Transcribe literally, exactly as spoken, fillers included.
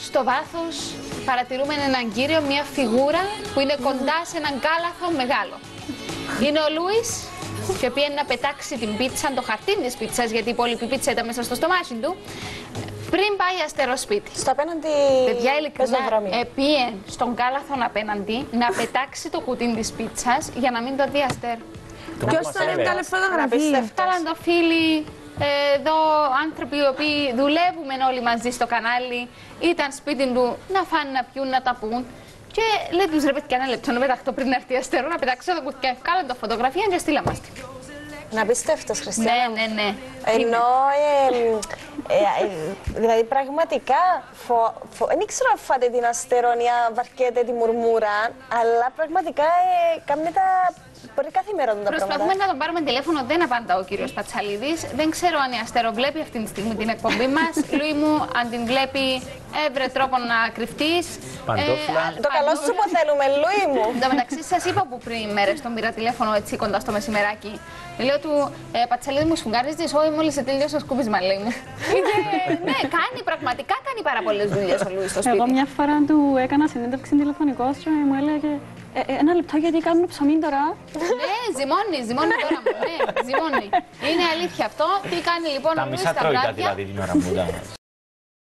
στο βάθος παρατηρούμε έναν κύριο, μια φιγούρα που είναι κοντά σε έναν κάλαθο μεγάλο. Είναι ο Λούις και πήγαινε να πετάξει την πίτσα, το χαρτί της πίτσας, γιατί η υπόλοιπη πίτσα ήταν μέσα στο στομάχι του, πριν πάει αστέρω σπίτι. Στο απέναντι. Παιδιά, ειλικρινά, επήγαινε στον κάλαθον απέναντι να πετάξει το κουτί της πίτσας για να μην το δει αστέρω. Ποιος θα έβγαλε φωτογραφίες? Έφταλαν το φίλοι, εδώ άνθρωποι οι οποίοι δουλεύουμε όλοι μαζί στο κανάλι, ήταν σπίτι του να φάνε, να πιούν, να τα πούν. Και λέει τους ρε παιδιά, ένα λεπτό να πεταχτώ πριν έρθει αστέρω, να πετάξω το κουτί. Κάλαν το φωτογραφία και στείλα μας. Να πιστεύτος, Χριστιανά. Ναι, ναι, ναι. Ενώ, ε, ε, ε, δηλαδή πραγματικά, δεν ξέρω αν φάτε την αστερόνια, βαρκέτε τη μουρμούρα, αλλά πραγματικά ε, κάνετε τα πολύ καθημερινά τα πράγματα. Προσπαθούμε να τον πάρουμε τηλέφωνο, δεν απαντά ο κύριος Πατσαλίδης. Δεν ξέρω αν η Αστέρο βλέπει αυτή τη στιγμή την εκπομπή μας. Λουί μου, αν την βλέπει, έβρε τρόπο να κρυφτείς. Παντόφλα. Το καλό σου που θέλουμε, Λουί μου. Εν τω μεταξύ, σας είπα που πριν μέρες τον πήρα τηλέφωνο έτσι κοντά στο μεσημεράκι. Λέω του, ε, Πατσαλίδη μου, σφουγγάριζες, όχι μόλις σε τελειώσει το σκούπισμα, λέει μου. Ναι, κάνει, πραγματικά κάνει πάρα πολλές δουλειές ο Λουίς στο σπίτι. Εγώ μια φορά του έκανα συνέντευξη τηλεφωνικός και μου έλεγε ε, ε, ένα λεπτό γιατί κάνουν ψωμί τώρα. Ναι, ζυμώνει, ζυμώνει τώρα μου, ναι, ζυμώνει. Είναι αλήθεια αυτό. Τι κάνει λοιπόν ο Τα Λουίς μισά τα τρώει κάτι βράδια. δηλαδή την ώρα που ήταν.